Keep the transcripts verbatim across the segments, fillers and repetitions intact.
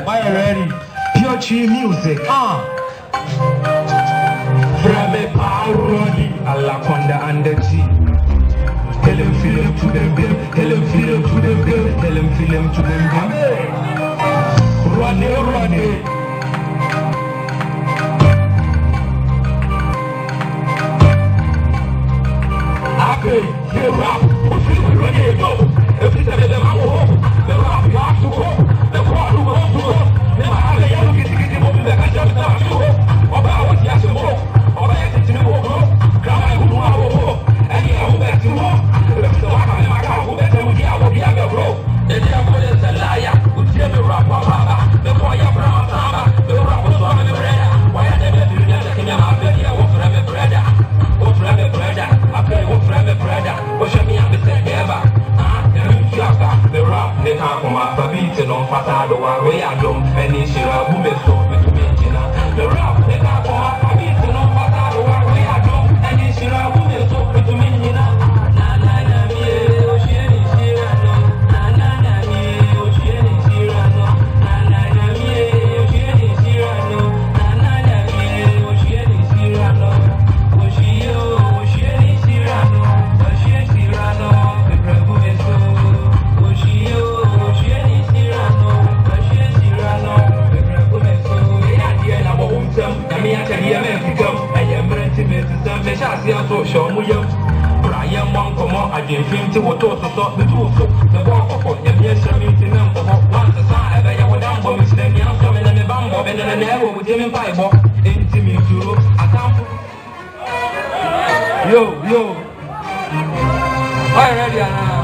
Are you ready? Pure Chi music. Ah. Frame parody. Alaconda and the G. Tell him, feel him to them, them. Tell him, feel him to them, them. Tell him, feel him to them, them. Run it, run it. Okay, here rap. Run it, go. If it's a little more, the rap you have to go. The crowd who wants to go. Never have a young kid to get him up in the just now to go. About what you have to go. About what you have to go. Grandma who know how to go. And you have to back to go. If the one in my car who better would have a young bro. The devil is a liar. Would tell me rap, papa. The boy of Brahma, Sama. The rap was one of the brother. Why are they doing that? Can you have a video of Remy brother? Of Remy brother. I play with Remy brother. What should me have to say ever? The rap, they can't come up a beat on Fatado, way I don't finish it up, who is so with me. The rap, they can't come up a beat on Fatado, way I don't finish it up, who is so with me. Show me you. Brian Monk, come on, I didn't think to what also thought the truth. The walk of what you yes, I mean to them for once a sign, I bet you were down for me, then you have coming in the bamboo, and then never with him in Bible. Into me, too. I can't. Yo, yo. Why ready now?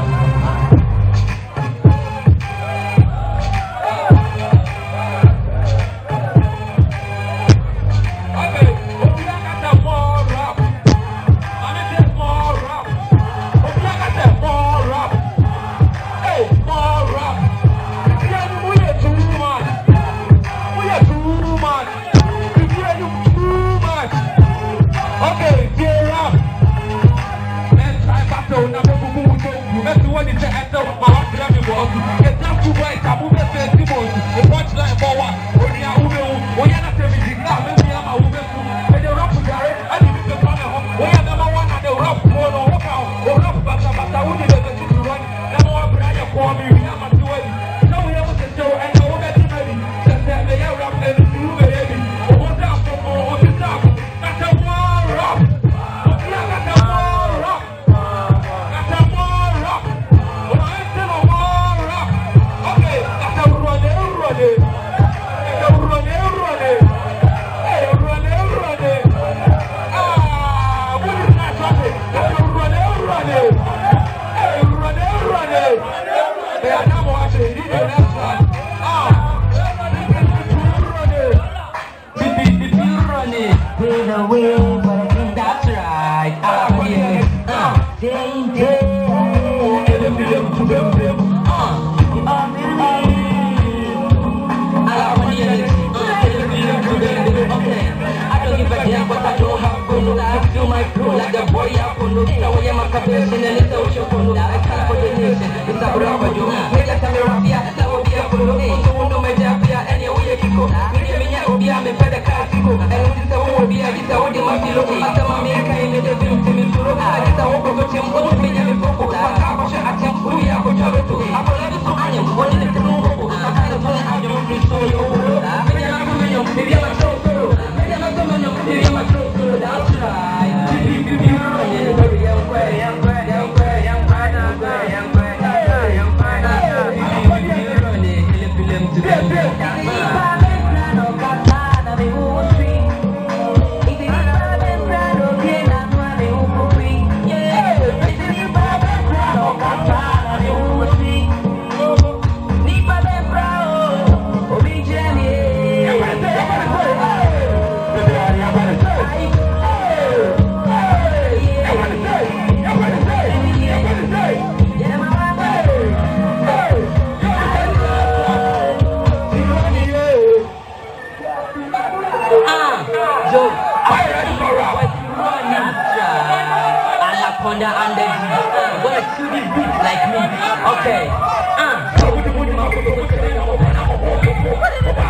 Anaconda and the G. Gonna chew these beats like me. Okay. Uh.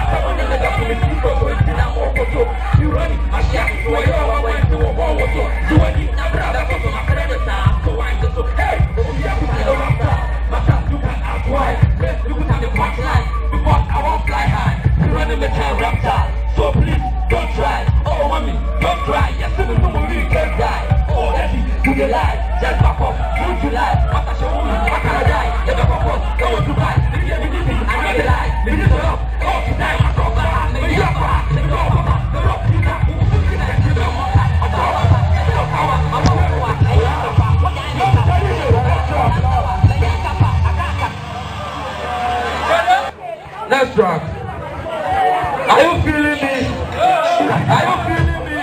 in the time raptor. So please, don't try. Oh, mommy, don't cry. Yes, the woman we can die. Oh, that's it. Do you lie? Just back up. Don't you lie? What a show woman. What can I die? Let me back up. Go to buy. If you have anything, I know the lie. Leave it up. Oh, to die. I saw that. Let me up. Let me go. The rock. You can't move. You can't do the one. I'm sorry. I'm sorry. Let's rock. Are you feeling me? Are you feeling me?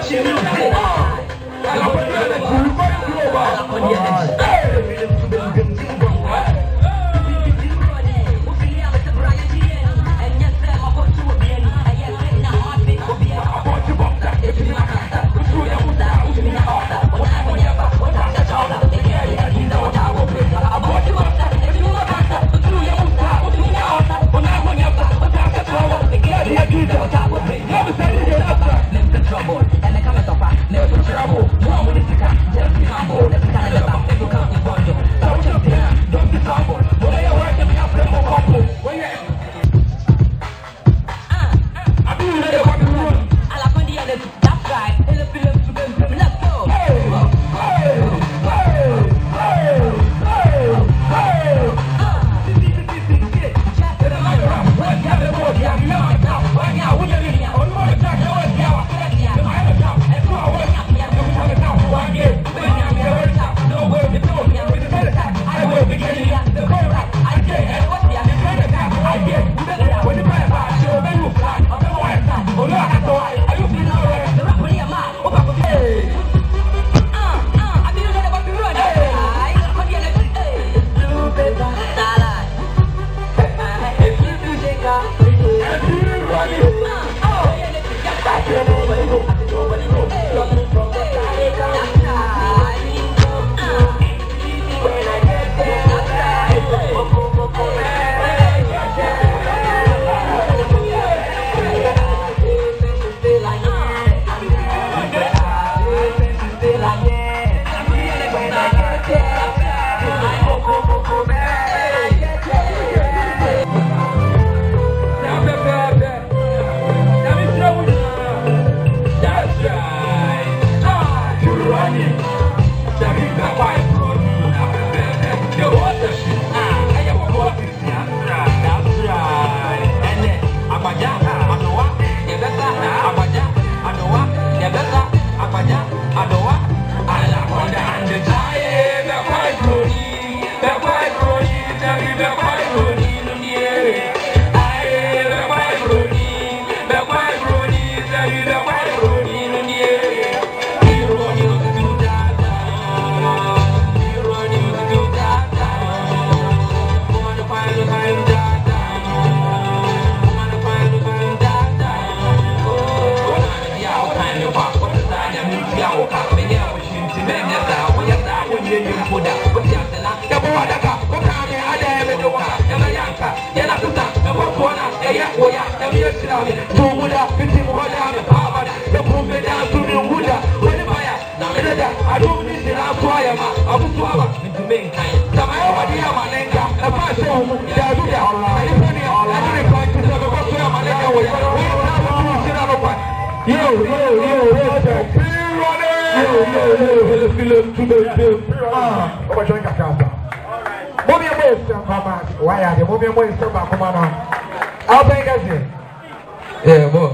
Yeah, boss.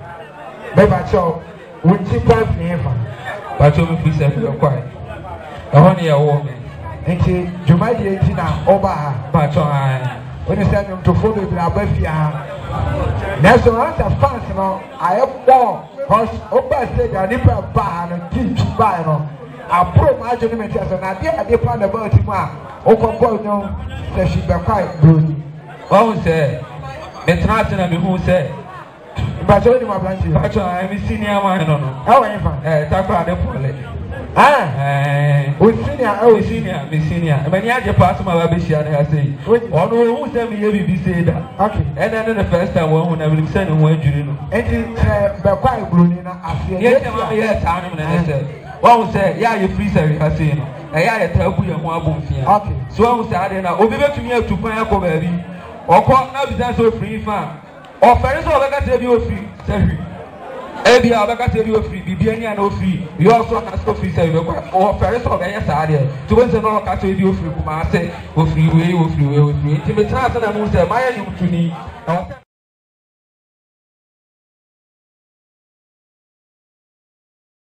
Baby, so when she passed me, but you will be quiet. The honey, a woman. And she, you might be eighteen over, but when you send them to follow the Abafia. That's the answer fast, you know. I have four horse over said a nipper bar and teach by no. I pro my judgment as an idea. I depend about him. Oh, come no, says she be quite good. Oh, say, it's not to be who said. But I told him about you. I'm a senior man. How are you? Eh, talk about the poorly. Ah, eh, we senior, oh, senior, me senior. When you had your pass my baby, I say, oh, no, who said me, you be said that. Okay, and then the first time when I will send him when you know. And it's quite blue in a few years. Yes, I said, one say, yeah, you please, I say, I tell you, one boom. Okay, so I was saying, I'll be back to me to find a baby. Or call now, that's so free farm. ɔfɛre sɛ ɔbɛka sɛ bi ofiri sɛhwi ebi a ɔbɛka sɛ bi ofiri bibi ani a na ofiri yɛ ɔso aka sɛ ofiri sɛ ɔbɛkɔ ɔfɛre sɛ ɔbɛyɛ saa deɛ to wɔn sɛ na ɔka sɛ bi ofiri kuma ase ofiri wei ofiri wei ofiri nti metena ase na mu sɛ mayɛ nwomtoni.